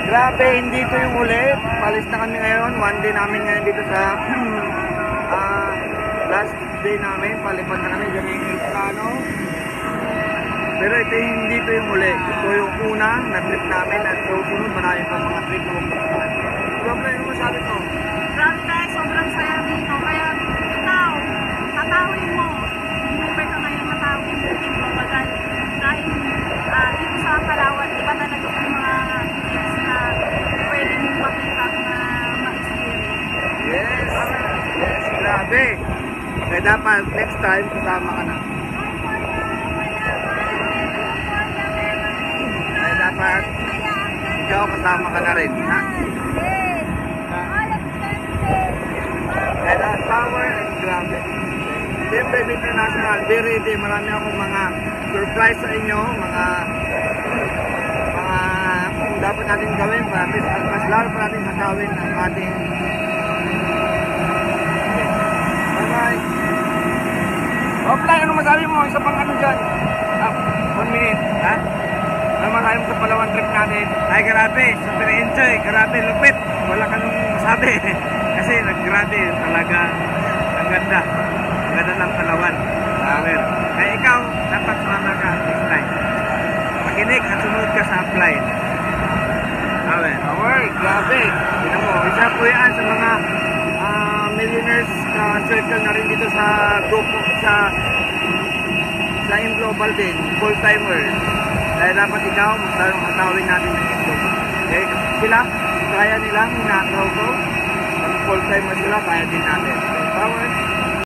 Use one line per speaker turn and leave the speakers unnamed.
Grabe, hindi ito yung huli. Palis na kami ngayon. One day namin ngayon dito sa last day namin. Palipad na kami dyan yung Ilocano. Pero ito hindi ito yung huli. Ito yung una na trip namin. At susunod marami pa mga trip na magpapaan. Grabe, ano masabi mo?
Grabe guys, sobrang saya dito. Kaya ikaw, tatawin mo. Hindi ka ngayon matawin mo dito. Dahil dito sa Palawan, iba talaga yung mga tips na pwede mong makita na ma-experience.
Yes, yes, grabe. Kaya dapat next time kasama ka na. Kaya dapat ikaw kasama ka na rin, ha? And that power and grabe. Siyempre, international, very ready. Marami akong mga surprise sa inyo, mga dapat natin gawin para mas lalo pa natin gagawin ang ating bye-bye. Offline, ano masabi mo? Isa pang ano dyan? 1 minute, ha? Ano masabi mo sa Palawan trip natin? Ay, grabe, super enjoy, grabe, lupit. Wala ka nung masabi. Kasi naggrabe talaga, ang ganda ng Palawan. Kaya ikaw, dapat sumama ka next time. Makinig at sumunod ka sa apply. Alright, grabe. Tignan mo, isa po yan sa mga millionaires circle na rin dito sa group sa global din, full-timer. Kaya dapat ikaw, magtarong katawin natin ng global. Okay? Sila, kaya nilang hinataw ko. Full-timer sila, kaya din natin. Okay, power.